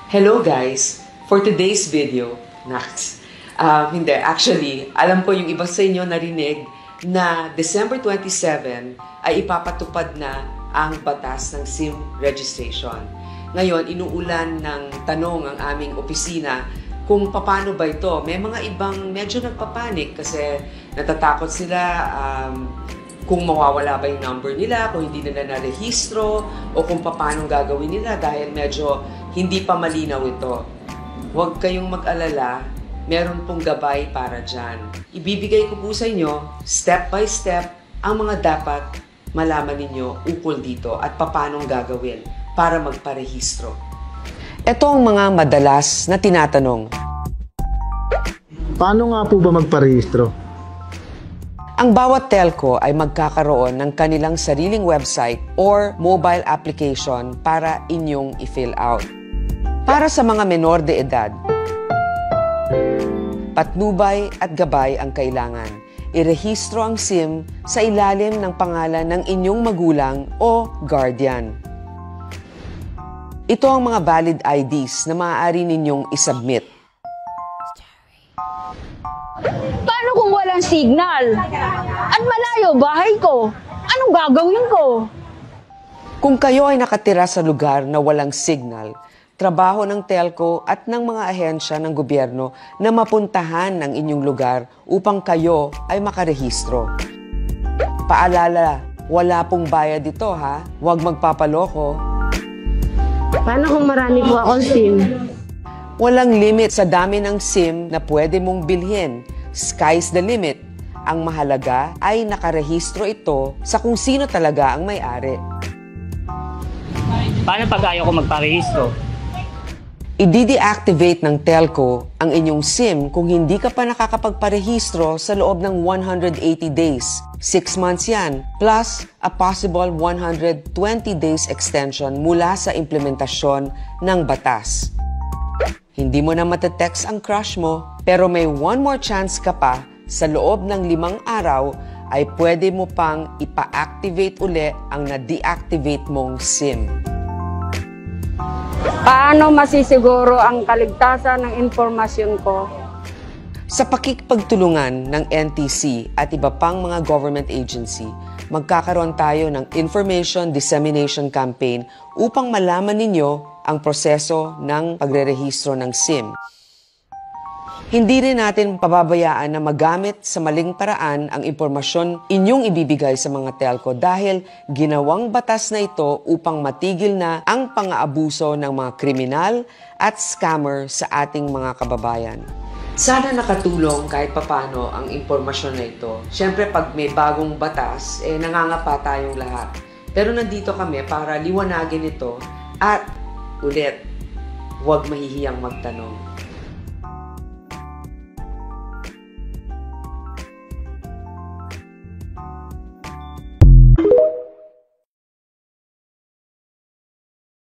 Hello guys! For today's video, actually, alam ko yung iba sa inyo narinig na December 27 ay ipapatupad na ang batas ng SIM registration. Ngayon, inuulan ng tanong ang aming opisina kung paano ba ito. May mga ibang medyo nagpapanik kasi natatakot sila kung mawawala ba yung number nila, kung hindi nila narehistro, o kung paano gagawin nila dahil medyo hindi pa malinaw ito. Huwag kayong mag-alala, meron pong gabay para dyan. Ibibigay ko po sa inyo, step by step, ang mga dapat malaman ninyo ukol dito at paano gagawin para magparehistro. Ito ang mga madalas na tinatanong. Paano nga po ba magparehistro? Ang bawat telco ay magkakaroon ng kanilang sariling website or mobile application para inyong i-fill out. Para sa mga menor de edad, patnubay at gabay ang kailangan. Irehistro ang SIM sa ilalim ng pangalan ng inyong magulang o guardian. Ito ang mga valid IDs na maaari ninyong isubmit. Paano kung walang signal? At malayo bahay ko? Anong gagawin ko? Kung kayo ay nakatira sa lugar na walang signal, trabaho ng telco at ng mga ahensya ng gobyerno na mapuntahan ang inyong lugar upang kayo ay makarehistro. Paalala, wala pong bayad dito ha. Huwag magpapaloko. Paano kung marami po akong SIM? Walang limit sa dami ng SIM na pwede mong bilhin. Sky's the limit. Ang mahalaga ay nakarehistro ito sa kung sino talaga ang may-ari. Paano pag ayaw ko magparehistro? I-deactivate ng telco ang inyong SIM kung hindi ka pa nakakapagparehistro sa loob ng 180 days. 6 months yan, plus a possible 120 days extension mula sa implementasyon ng batas. Hindi mo na matetext ang crush mo, pero may one more chance ka pa sa loob ng 5 araw ay pwede mo pang ipa-activate uli ang na-deactivate mong SIM. Paano masisiguro ang kaligtasan ng impormasyon ko? Sa pakikipagtulungan ng NTC at iba pang mga government agency, magkakaroon tayo ng Information Dissemination Campaign upang malaman ninyo ang proseso ng pagrerehistro ng SIM. Hindi rin natin pababayaan na magamit sa maling paraan ang impormasyon inyong ibibigay sa mga telco dahil ginawang batas na ito upang matigil na ang pang-aabuso ng mga kriminal at scammer sa ating mga kababayan. Sana nakatulong kahit papano ang impormasyon na ito. Siyempre, pag may bagong batas, nangangapa tayong lahat. Pero nandito kami para liwanagin ito at ulit, huwag mahihiyang magtanong.